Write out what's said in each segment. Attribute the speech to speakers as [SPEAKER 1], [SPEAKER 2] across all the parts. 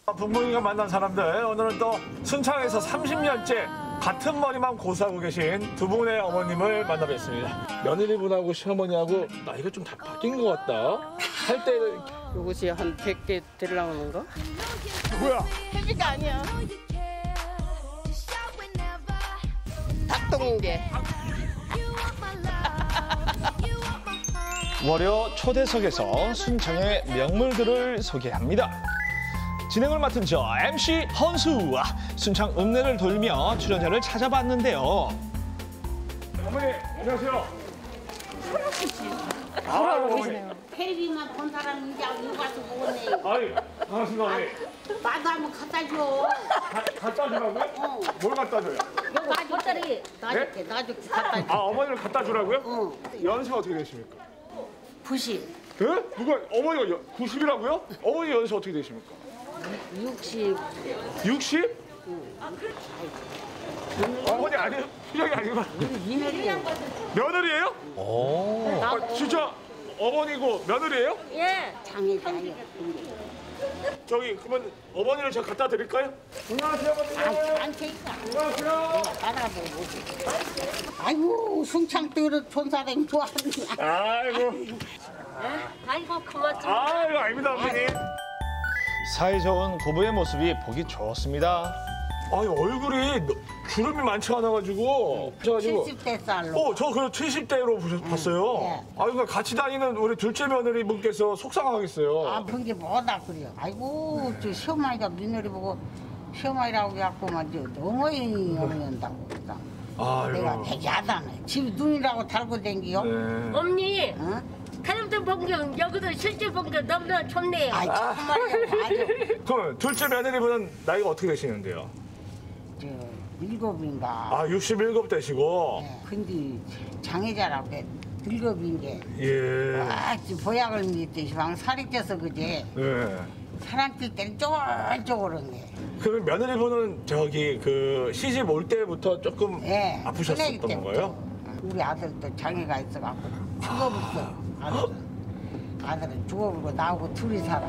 [SPEAKER 1] 부모님과 만난 사람들, 오늘은 또 순창에서 30년째 같은 머리만 고수하고 계신 두 분의 어머님을 만나뵙습니다. 며느리분하고 시어머니하고 나이가 좀 다 바뀐 것 같다. 할 때는
[SPEAKER 2] 이것이 한 100개 들어가는 거?
[SPEAKER 1] 누구야?
[SPEAKER 2] 혜비가 아니야. 닭똥인데.
[SPEAKER 1] 월요 초대석에서 순창의 명물들을 소개합니다. 진행을 맡은 저 MC 헌수와 순창 읍내를 돌며 출연자를 찾아봤는데요. 어머니, 안녕하세요. 어머니.
[SPEAKER 3] 텔레비만 본 사람이 이제 여기 와서 보네.
[SPEAKER 1] 아이, 반갑습니다, 어머니.
[SPEAKER 3] 나도 한번 갖다 줘.
[SPEAKER 1] 갖다 주라고요?
[SPEAKER 3] 어.
[SPEAKER 1] 뭘 갖다 줘요?
[SPEAKER 3] 여기 겉다리 놔줄게, 놔줄게, 갖다 줘.
[SPEAKER 1] 아, 어머니를 갖다 주라고요?
[SPEAKER 3] 어.
[SPEAKER 1] 연세가 어떻게 되십니까?
[SPEAKER 3] 90,
[SPEAKER 1] 예? 누가, 어머니가 90이라고요? 어머니 연세 어떻게 되십니까?
[SPEAKER 3] 60.
[SPEAKER 1] 60? 어머니 아니에요? 표정이 아니고.
[SPEAKER 3] 미늘이야.
[SPEAKER 1] 며느리예요? 아, 진짜 어머니고 며느리예요?
[SPEAKER 3] 예. 장애자요.
[SPEAKER 1] 저기 그러면 어머니를 제가 갖다 드릴까요? 안녕하세요, 어머니.
[SPEAKER 3] 안 테니까.
[SPEAKER 1] 안녕하세요.
[SPEAKER 3] 따라보고. 아이고, 순창들은 촌사람 좋아하는구나.
[SPEAKER 1] 아이고.
[SPEAKER 3] 아이고, 고맙습니다.
[SPEAKER 1] 아이고, 아닙니다, 어머니. 사이좋은 고부의 모습이 보기 좋습니다. 아니, 얼굴이 주름이 많지 않아가지고.
[SPEAKER 3] 70대 쌀로.
[SPEAKER 1] 저 그 70대로 봤어요.
[SPEAKER 3] 네.
[SPEAKER 1] 아, 그러니까 같이 다니는 우리 둘째 며느리 분께서 속상하겠어요.
[SPEAKER 3] 아, 그게 뭐다 그래요. 아이고, 저 시어머니가 며느리 보고 시어머니라고 해갖고만 저 어머니 한다고 그러다.
[SPEAKER 1] 아이고.
[SPEAKER 3] 내가 되게 하다네. 집 눈이라고 달고 댕기요.
[SPEAKER 1] 네.
[SPEAKER 4] 언니,
[SPEAKER 3] 어?
[SPEAKER 4] 사람들 본 게 여기도 실제 본 게 너무나 좋네요.
[SPEAKER 3] 아이, 정말이야. 아주
[SPEAKER 1] 그럼 둘째 며느리분은 나이가 어떻게 되시는데요?
[SPEAKER 3] 저 일곱인가.
[SPEAKER 1] 아, 67 되시고.
[SPEAKER 3] 네. 근데 장애자라고 해. 일곱인 게.
[SPEAKER 1] 예.
[SPEAKER 3] 와, 지금 보약을 믿듯이 방 살이 쪄서 그제
[SPEAKER 1] 네.
[SPEAKER 3] 사람 뛸 때는 쪼글쪼글 한 게.
[SPEAKER 1] 그럼 며느리분은 저기 그 시집 올 때부터 조금
[SPEAKER 3] 예.
[SPEAKER 1] 아프셨었던
[SPEAKER 3] 때부터.
[SPEAKER 1] 건가요?
[SPEAKER 3] 우리 아들도 장애가 있어갖고 죽어버렸어. 아들은 죽어버리고 나하고 둘이 살아.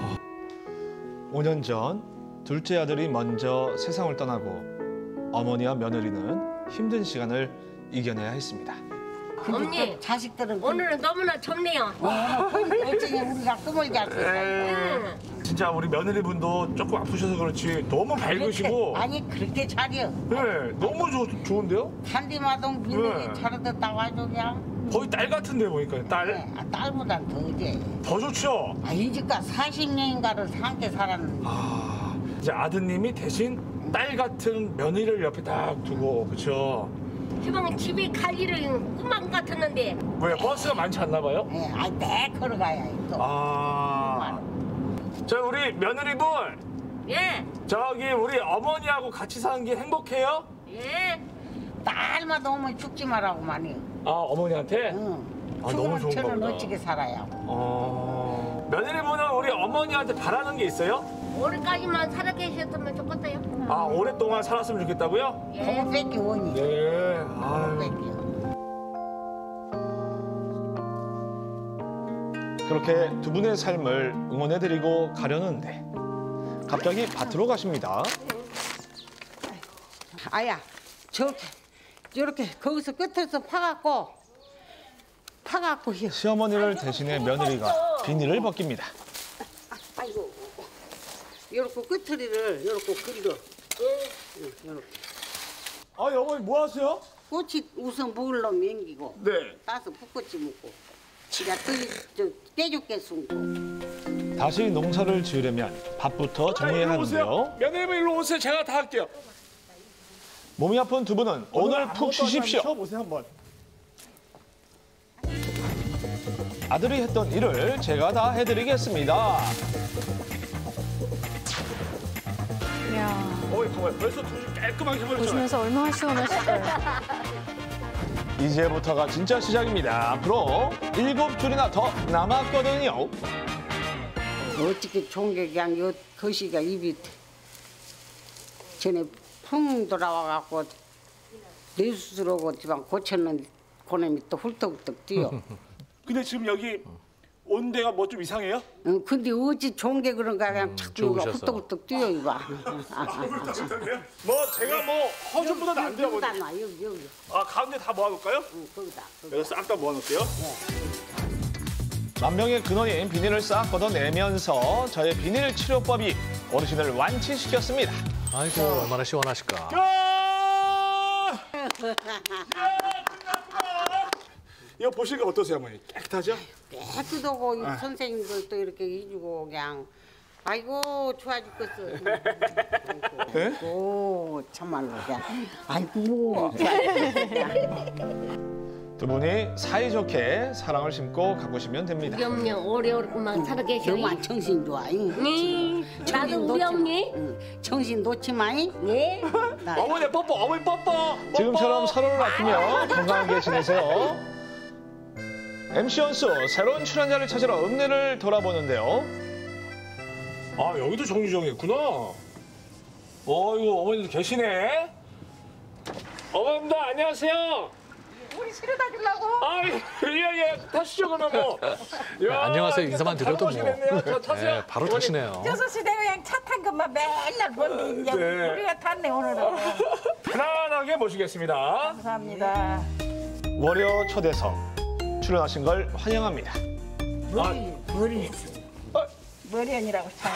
[SPEAKER 1] 5년 전 둘째 아들이 먼저 세상을 떠나고 어머니와 며느리는 힘든 시간을 이겨내야 했습니다.
[SPEAKER 3] 근데
[SPEAKER 4] 언니,
[SPEAKER 3] 또 자식들은
[SPEAKER 4] 오늘은 너무나 좋네요.
[SPEAKER 3] 어쩌니 우리가 꿈을 잤어.
[SPEAKER 4] 응.
[SPEAKER 1] 진짜 우리 며느리분도 조금 아프셔서 그렇지 너무 밝으시고.
[SPEAKER 3] 아니 그렇게 잘해요.
[SPEAKER 1] 네, 너무 좋은데요?
[SPEAKER 3] 산디마동 며느리
[SPEAKER 1] 네.
[SPEAKER 3] 차려뒀다고 아주 그냥.
[SPEAKER 1] 거의 딸 같은데 보니까 딸.
[SPEAKER 3] 네, 딸보단 더 이제.
[SPEAKER 1] 더 좋죠?
[SPEAKER 3] 이제까 40년인가를 함께 살았는데.
[SPEAKER 1] 이제 아드님이 대신 딸 같은 며느리를 옆에 딱 두고, 그렇죠?
[SPEAKER 4] 희망 집에 갈 일은 꿈만 같았는데
[SPEAKER 1] 왜 버스가 많지 않나 봐요?
[SPEAKER 3] 네, 내 걸어가야 또.
[SPEAKER 1] 저 우리 며느리분,
[SPEAKER 4] 예,
[SPEAKER 1] 저기 우리 어머니하고 같이 사는 게 행복해요?
[SPEAKER 4] 예.
[SPEAKER 3] 딸마다 오면 죽지 말라고 많이.
[SPEAKER 1] 아, 어머니한테?
[SPEAKER 3] 응.
[SPEAKER 1] 아, 너무
[SPEAKER 3] 죽으면
[SPEAKER 1] 좋은가
[SPEAKER 3] 저는
[SPEAKER 1] 보다.
[SPEAKER 3] 어찌게 살아요.
[SPEAKER 1] 며느리분은 우리 어머니한테 바라는 게 있어요?
[SPEAKER 4] 올해까지만 살아 계셨으면 좋겠어요.
[SPEAKER 1] 아, 오랫동안 살았으면 좋겠다고요?
[SPEAKER 4] 예.
[SPEAKER 3] 공백기 원이.
[SPEAKER 1] 네. 아유.
[SPEAKER 3] 공백기.
[SPEAKER 1] 그렇게 두 분의 삶을 응원해드리고 가려는데 갑자기 밭으로 가십니다.
[SPEAKER 3] 아야, 저렇게 거기서 끝에서 파갖고
[SPEAKER 1] 시어머니를 대신해 며느리가 비닐을 벗깁니다.
[SPEAKER 3] 아이고, 요렇게 끝트리를 요렇게 그리고. 요렇게.
[SPEAKER 1] 아, 어머니 뭐 하세요?
[SPEAKER 3] 꽃이 우선 물로 맹기고
[SPEAKER 1] 네.
[SPEAKER 3] 따서 풋꽃이 묻고 지가 떼죽게 숨고.
[SPEAKER 1] 다시 농사를 지으려면 밭부터 정리해야 하는데요.
[SPEAKER 5] 며느님 일로 오세요. 제가 다 할게요.
[SPEAKER 1] 몸이 아픈 두 분은 오늘 푹 쉬십시오.
[SPEAKER 5] 쉬어보세요 한번.
[SPEAKER 1] 아들이 했던 일을 제가 다 해드리겠습니다.
[SPEAKER 6] 이야,
[SPEAKER 1] 어이, 정말 벌써 두분 깔끔하게 해버렸잖아요.
[SPEAKER 6] 보시면서 얼마나 시원하실까요?
[SPEAKER 1] 이제부터가 진짜 시작입니다. 앞으로 7줄이나 더 남았거든요.
[SPEAKER 3] 어떻게 좋은 게 그냥 요 거시가 입이 전에 풍 돌아와갖고 뇌수술하고 지방 고쳤는데 고놈이 또 훌떡훌떡 뛰어.
[SPEAKER 5] 근데 지금 여기
[SPEAKER 1] 온 데가 뭐 좀 이상해요?
[SPEAKER 3] 근데 어찌 좋은 게 그런가 그냥 자꾸 이거 헛떡헛떡 뛰어 이봐.
[SPEAKER 1] 뭐 제가 뭐 허준보다 안 돼요, 어머니.
[SPEAKER 3] 나 여기.
[SPEAKER 1] 아 가운데 다 모아놓을까요?
[SPEAKER 3] 거기다.
[SPEAKER 1] 여기 싹 다 모아놓을게요. 만병의 근원인 비닐을 싹 걷어내면서 저의 비닐 치료법이 어르신을 완치시켰습니다.
[SPEAKER 5] 아이고 얼마나 시원하실까.
[SPEAKER 1] 이거 보시니까 어떠세요, 어머니? 깨끗하죠?
[SPEAKER 3] 깨끗하고 이 선생님들도 이렇게 해주고 그냥 아이고 좋아 죽겠어. 아이고 참말로 그냥 아이고.
[SPEAKER 1] 두 분이 사이좋게 사랑을 심고 가보시면 됩니다.
[SPEAKER 4] 우리 엄니 오래오래만 살아 계셔.
[SPEAKER 3] 정말 정신 좋아.
[SPEAKER 4] 나도 우리 엄니.
[SPEAKER 3] 정신 놓지 마이.
[SPEAKER 4] 예.
[SPEAKER 1] 어머니 뽀뽀, 어머니 뽀뽀. 지금처럼 서로를 아끼며 건강하게 지내세요. MC 연수 새로운 출연자를 찾으러 읍내를 돌아보는데요. 아 여기도 정류장이었구나. 이거 어머니도 계시네. 어머님들 안녕하세요.
[SPEAKER 7] 우리 실어다 주려고?
[SPEAKER 1] 예예 타시죠 그러면 뭐. 야,
[SPEAKER 5] 안녕하세요. 인사만 드려도 뭐.
[SPEAKER 1] 저 타세요.
[SPEAKER 5] 네, 바로 타시네요.
[SPEAKER 7] 6시 되고 그냥 차 탄 것만 맨날 보는데 이제
[SPEAKER 1] 네.
[SPEAKER 7] 우리가 탔네 오늘은.
[SPEAKER 1] 편안하게 모시겠습니다.
[SPEAKER 7] 감사합니다.
[SPEAKER 1] 월요 초대석 출연하신 걸 환영합니다.
[SPEAKER 7] 머리언이라고 참.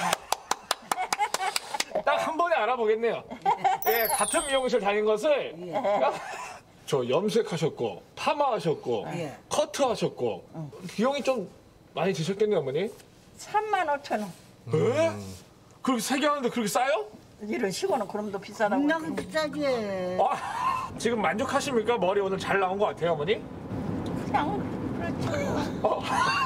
[SPEAKER 1] 딱 한 번에 알아보겠네요. 예, 같은 미용실 다닌 것을 저 염색하셨고 파마하셨고 커트하셨고 비용이 좀 많이 드셨겠네요, 어머니.
[SPEAKER 7] 35,000원.
[SPEAKER 1] 에? 그렇게 세개 하는데 그렇게 싸요?
[SPEAKER 7] 이런 시골은 그럼도 비싸다고.
[SPEAKER 3] 너무 비싸지.
[SPEAKER 1] 지금 만족하십니까? 머리 오늘 잘 나온 것 같아요, 어머니?
[SPEAKER 7] 그냥 그렇죠.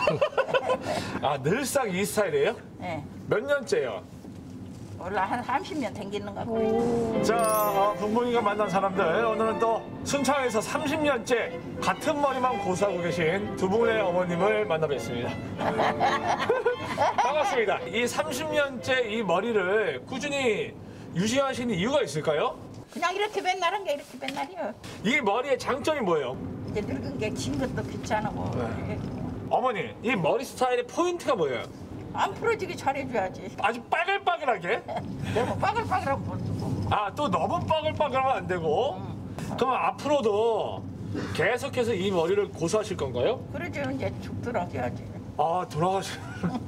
[SPEAKER 1] 늘상 이 스타일이에요?
[SPEAKER 7] 네.
[SPEAKER 1] 몇 년째요?
[SPEAKER 7] 원래 한 30년 댕기는 것 같고.
[SPEAKER 1] 자, 분분이가 만난 사람들 오늘은 또 순창에서 30년째 같은 머리만 고수하고 계신 두 분의 어머님을 만나뵙습니다. 반갑습니다. 이 30년째 이 머리를 꾸준히 유지하시는 이유가 있을까요?
[SPEAKER 7] 그냥 이렇게 맨날 한 게 이렇게 맨날이요.
[SPEAKER 1] 이 머리의 장점이 뭐예요?
[SPEAKER 7] 이제 늙은 게 긴 것도 귀찮고. 이게
[SPEAKER 1] 어머니, 이 머리 스타일의 포인트가 뭐예요?
[SPEAKER 7] 안 풀어지게 잘해줘야지.
[SPEAKER 1] 아주 빠글빠글하게?
[SPEAKER 7] 너무 빠글빠글하고 볼 수고.
[SPEAKER 1] 또 너무 빠글빠글하면 안 되고 그럼 앞으로도 계속해서 이 머리를 고수하실 건가요?
[SPEAKER 7] 그러지 이제 죽 들어가야지.
[SPEAKER 1] 돌아가시.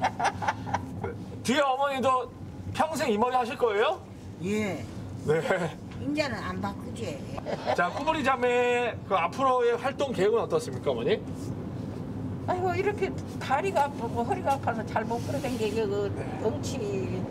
[SPEAKER 1] 뒤에 어머니도 평생 이 머리 하실 거예요?
[SPEAKER 3] 예.
[SPEAKER 1] 네.
[SPEAKER 3] 이제는 안 바꾸지.
[SPEAKER 1] 자, 꾸부리 자매 그 앞으로의 활동 계획은 어떻습니까, 어머니?
[SPEAKER 7] 아이고 이렇게 다리가 아프고 허리가 아파서 잘 못 걸어다니게 그 엉치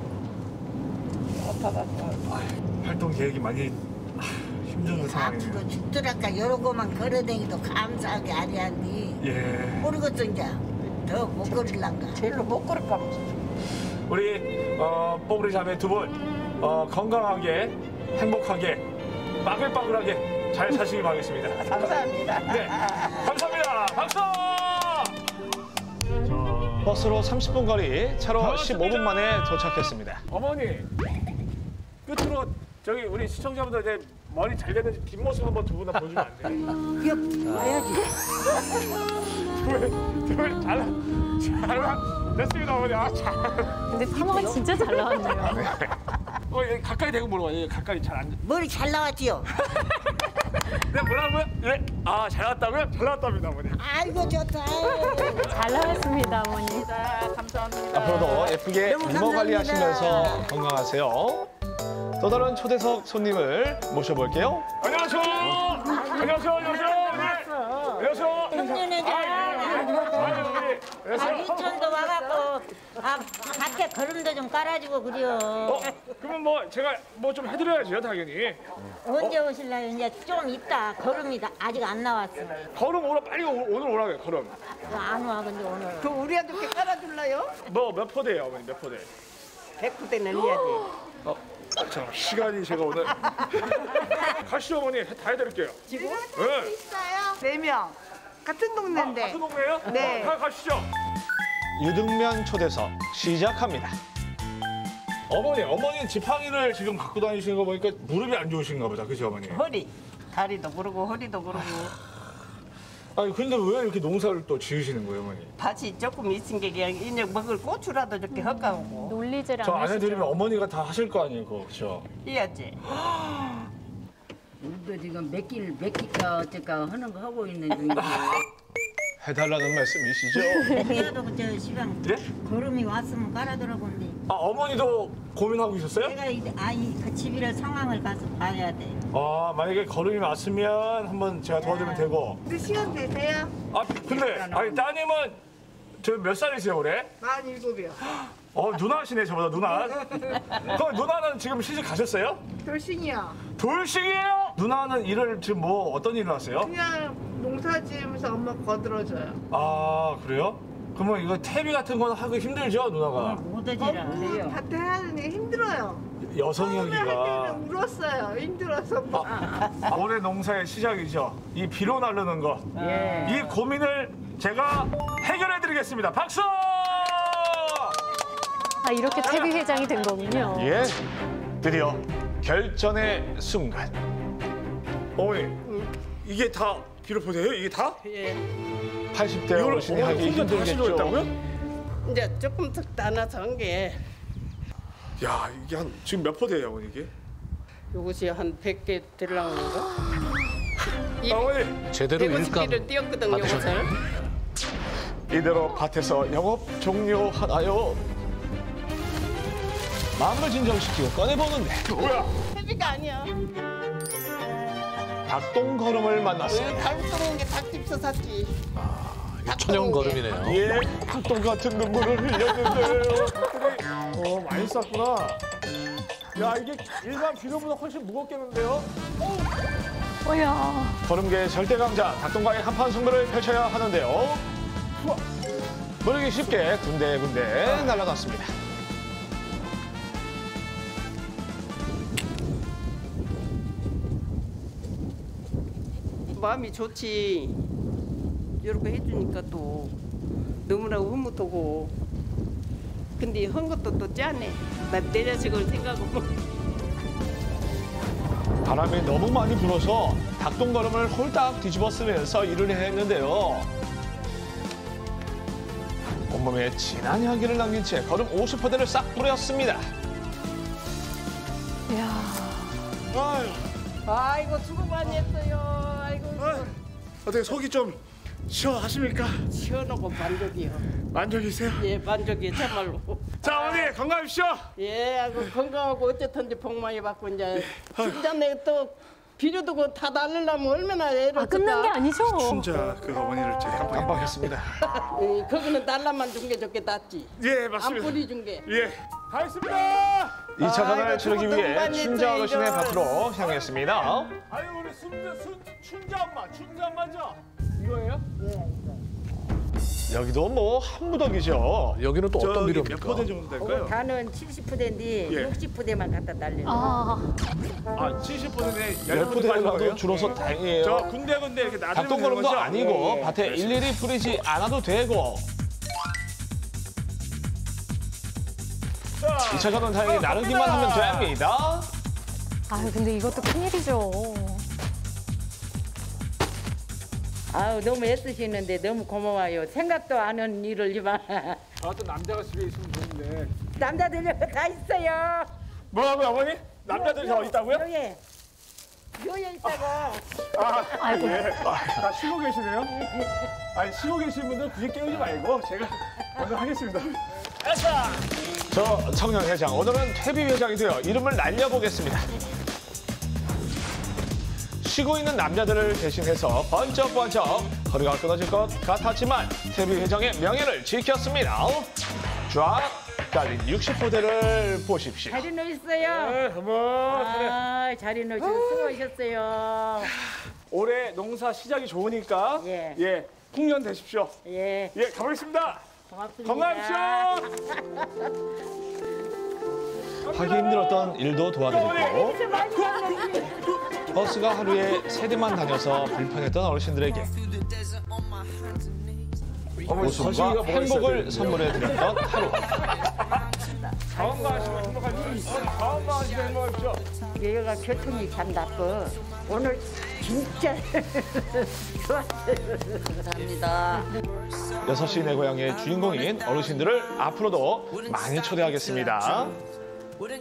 [SPEAKER 7] 아파가지고.
[SPEAKER 1] 활동 계획이 많이 힘든 상황이에요.
[SPEAKER 3] 앞으로 죽더라까 여러 곳만 걸어다니도 감사하게 아리한디.
[SPEAKER 1] 예.
[SPEAKER 3] 모르겠어 이제 더 못 걸을란가.
[SPEAKER 7] 제일로 못 걸을까 봐.
[SPEAKER 1] 우리 뽀부리 자매 두 분 건강하게 행복하게 빠글빠글하게 잘 사시기 바라겠습니다.
[SPEAKER 7] 감사합니다.
[SPEAKER 1] 네, 감사합니다. 박수! 버스로 30분 거리, 차로 15분 만에 도착했습니다. 어머니, 끝으로 저기 우리 시청자분들 이제 머리 잘 되는지 뒷모습 한번 두 분 다 보여주면 안 돼요?
[SPEAKER 3] 이거 봐야지.
[SPEAKER 1] 두분 잘 됐습니다, 어머니.
[SPEAKER 6] 근데 파마가 진짜 잘 나왔네요.
[SPEAKER 1] 여기 가까이 대고 물어봐요. 가까이 잘 안.
[SPEAKER 3] 머리 잘 나왔지요?
[SPEAKER 1] 네, 뭐라고요? 네. 잘 나왔다고요? 잘 나왔답니다, 어머니.
[SPEAKER 3] 아이고 좋다.
[SPEAKER 6] 잘 나왔습니다, 어머니.
[SPEAKER 7] 감사합니다.
[SPEAKER 1] 앞으로도 예쁘게
[SPEAKER 3] 너무
[SPEAKER 1] 미모 관리하시면서
[SPEAKER 3] 감사합니다.
[SPEAKER 1] 건강하세요. 또 다른 초대석 손님을 모셔볼게요. 안녕하세요. 안녕하세요. 안녕하세요. 안녕하세요. 안녕하세요.
[SPEAKER 8] 유천도 와갖고 밖에 걸음도 좀 깔아주고 그래요.
[SPEAKER 1] 그러면 뭐 제가 뭐 좀 해드려야죠, 당연히.
[SPEAKER 8] 언제 오실래요? 이제 좀 있다. 걸음이 아직 안 나왔어요.
[SPEAKER 1] 걸음 오라 빨리 오늘 오라고요, 걸음.
[SPEAKER 8] 안 와 근데 오늘.
[SPEAKER 7] 그 우리한테 깔아줄래요?
[SPEAKER 1] 뭐 몇 포대예요, 어머니? 몇 포대?
[SPEAKER 7] 100부대 늘려야지.
[SPEAKER 1] 자, 시간이 제가 오늘 가시죠, 어머니. 다 해드릴게요. 지금? 네.
[SPEAKER 7] 4명. 같은 동네인데.
[SPEAKER 1] 같은 동네예요?
[SPEAKER 7] 네.
[SPEAKER 1] 가시죠. 유등면 초대석 시작합니다. 어머니 지팡이를 지금 갖고 다니시는 거 보니까 무릎이 안 좋으신가 보다, 그죠, 어머니?
[SPEAKER 7] 허리. 다리도 그러고 허리도 그러고.
[SPEAKER 1] 아니 근데 왜 이렇게 농사를 또 지으시는 거예요, 어머니?
[SPEAKER 7] 밭이 조금 있은 게 그냥 이제 먹을 고추라도 저렇게 헛가고
[SPEAKER 6] 놀리질
[SPEAKER 1] 저
[SPEAKER 6] 않으시죠?
[SPEAKER 1] 아내 드리면 어머니가 다 하실 거 아니에요, 그거 그렇죠?
[SPEAKER 7] 해야지.
[SPEAKER 3] 우리도 지금 몇 끼가 어쩔까 하는 거 하고 있는 중이고.
[SPEAKER 1] 해달라는 말씀이시죠?
[SPEAKER 8] 그래도 저 시방
[SPEAKER 1] 예?
[SPEAKER 8] 걸음이 왔으면 깔아들어본데
[SPEAKER 1] 아 어머니도 고민하고 있었어요?
[SPEAKER 8] 내가 그 집이라 상황을 가서 봐야 돼.
[SPEAKER 1] 아 만약에 걸음이 왔으면 한번 제가 도와드리면 되고.
[SPEAKER 2] 근데 시간 되세요?
[SPEAKER 1] 아 근데 아니 따님은 저 몇 살이세요 올해?
[SPEAKER 2] 47이요.
[SPEAKER 1] 누나시네 저보다 누나. 그럼 누나는 지금 시집 가셨어요?
[SPEAKER 2] 돌싱이요.
[SPEAKER 1] 돌싱이에요? 누나는 일을 지금 뭐 어떤 일을 하세요?
[SPEAKER 2] 그냥 농사 지으면서 엄마 거들어줘요.
[SPEAKER 1] 아 그래요? 그러면 이거 태비 같은 건 하기 힘들죠 누나가?
[SPEAKER 8] 못하지라.
[SPEAKER 2] 밭에 하는 게 힘들어요.
[SPEAKER 1] 여성
[SPEAKER 2] 처음에 할
[SPEAKER 1] 여기가.
[SPEAKER 2] 때는 울었어요. 힘들어서.
[SPEAKER 1] 올해 농사의 시작이죠. 이 비료 나르는 거. 이 고민을 제가 해결해드리겠습니다. 박수!
[SPEAKER 6] 아, 이렇게 태비 회장이 된 거군요.
[SPEAKER 1] 예, 드디어 결전의 순간. 어머니, 이게 다 비료 포대예요? 이게 다?
[SPEAKER 7] 예.
[SPEAKER 1] 80대 어르신이 하기 힘들겠죠.
[SPEAKER 7] 이제 조금 더 따놔서 한 게
[SPEAKER 1] 야, 이게 지금 몇 포대예요, 어머니 이게?
[SPEAKER 7] 이것이 한 100개 들라오는 거.
[SPEAKER 1] 어머니,
[SPEAKER 5] 제대로 일감
[SPEAKER 7] 150개를 띄었거든요,
[SPEAKER 5] 받으셨네요.
[SPEAKER 7] 이것을.
[SPEAKER 1] 이대로 밭에서 영업 종료하나요? 마음을 진정시키고 꺼내보는데 뭐야?
[SPEAKER 2] 태비가 아니야.
[SPEAKER 1] 닭똥걸음을 만났어요.
[SPEAKER 7] 닭 들어온 게 닭집서 샀지.
[SPEAKER 5] 천연 걸음이네요.
[SPEAKER 1] 예, 닭똥 같은 눈물을 흘렸는데요. 많이 쌌구나. 야, 이게 일반 비료보다 훨씬 무겁겠는데요?
[SPEAKER 6] 어야.
[SPEAKER 1] 걸음계의 절대 강자 닭똥과의 한판 승부를 펼쳐야 하는데요. 우와, 모르기 쉽게 군데군데 날아갔습니다.
[SPEAKER 7] 마음이 좋지. 이렇게 해주니까 또 너무나 흐뭇하고. 근데 한 것도 또 짠해. 나 내 자식을 생각하고.
[SPEAKER 1] 바람이 너무 많이 불어서 닭똥걸음을 홀딱 뒤집어 쓰면서 일을 했는데요. 온몸에 진한 향기를 남긴 채 걸음 50포대를 싹 뿌렸습니다.
[SPEAKER 6] 이야.
[SPEAKER 1] 아유,
[SPEAKER 7] 아이고 수고 많이 했어요. 아이고
[SPEAKER 1] 어떻게 속이 좀 시원하십니까?
[SPEAKER 7] 시원하고 만족이요.
[SPEAKER 1] 만족이세요?
[SPEAKER 7] 예, 만족이요 참말로.
[SPEAKER 1] 자, 어머니 건강하십시오.
[SPEAKER 7] 예, 아이고 건강하고 어쨌든지 복 많이 받고 이제 순전에 또 비료도 그거 다 날리려면 얼마나 애를
[SPEAKER 6] 아, 끝난 게 아니죠?
[SPEAKER 1] 자, 그 어머니를 제가 깜빡했습니다.
[SPEAKER 7] 거기는 날라만 준 게 좋게 낫지.
[SPEAKER 1] 예,
[SPEAKER 7] 안
[SPEAKER 1] 맞습니다.
[SPEAKER 7] 뿌리 준 게.
[SPEAKER 1] 예, 가겠습니다. 2차전을
[SPEAKER 7] 아이고,
[SPEAKER 1] 치르기
[SPEAKER 7] 수고
[SPEAKER 1] 위해
[SPEAKER 7] 많이
[SPEAKER 1] 춘자
[SPEAKER 7] 했어요,
[SPEAKER 1] 어르신의
[SPEAKER 7] 이거.
[SPEAKER 1] 밭으로 향했습니다. 아유, 우리 춘자 엄마죠? 이거예요? 여기도 뭐 한무더기죠.
[SPEAKER 5] 여기는 또 어떤 비료입니까?
[SPEAKER 1] 몇 포대 정도 될까요?
[SPEAKER 8] 다는 70부대인데
[SPEAKER 1] 예.
[SPEAKER 8] 60부대만 갖다 날려.
[SPEAKER 6] 아,
[SPEAKER 1] 70포대네. 10포대라도 줄어서 다행이에요. 저 군데군데 이렇게 놔두면
[SPEAKER 9] 닭똥걸음도 아니고
[SPEAKER 1] 예, 예.
[SPEAKER 9] 밭에 일일이 뿌리지 않아도 되고 2차전은 다행히 나르기만 하면 됩니다.
[SPEAKER 6] 아유, 근데 이것도 큰일이죠.
[SPEAKER 8] 아유 너무 애쓰시는데 너무 고마워요. 생각도 안 하는 일을 이만.
[SPEAKER 1] 또 남자가 집에 있으면 좋은데.
[SPEAKER 8] 남자들이 다 있어요.
[SPEAKER 1] 뭐라고요, 어머니? 남자들이 다 어디 있다고요?
[SPEAKER 8] 요에 있다가.
[SPEAKER 6] 아이고.
[SPEAKER 1] 예. 다 쉬고 계시네요? 아니, 쉬고 계신 분들 굳이 깨우지 말고 제가 먼저 하겠습니다.
[SPEAKER 9] 저 청년 회장, 오늘은 퇴비 회장이 되어 이름을 날려보겠습니다. 쉬고 있는 남자들을 대신해서 번쩍번쩍 허리가 끊어질 것 같았지만 퇴비 회장의 명예를 지켰습니다. 쫙 깔린 60포대를 보십시오.
[SPEAKER 8] 잘 해놓으셨어요.
[SPEAKER 1] 네, 어머.
[SPEAKER 8] 아, 잘 해놓으셔서 수고하셨어요.
[SPEAKER 1] 올해 농사 시작이 좋으니까
[SPEAKER 8] 예.
[SPEAKER 1] 풍년 되십시오.
[SPEAKER 8] 예,
[SPEAKER 1] 예, 가보겠습니다.
[SPEAKER 8] 고맙습니다.
[SPEAKER 1] 건강하십시오.
[SPEAKER 9] 하기 힘들었던 일도 도와드리고 버스가 하루에 3대만 다녀서 불편했던 어르신들에게 웃음과 행복을 선물해드렸던 하루.
[SPEAKER 1] 건강하시면 행복할 수 있어. 건강하시고 행복하십시오.
[SPEAKER 8] 여기가 교통이 참 나빠. 오늘 진짜 좋았어요. 감사합니다.
[SPEAKER 9] 6시 내 고향의 주인공인 어르신들을 앞으로도 많이 초대하겠습니다.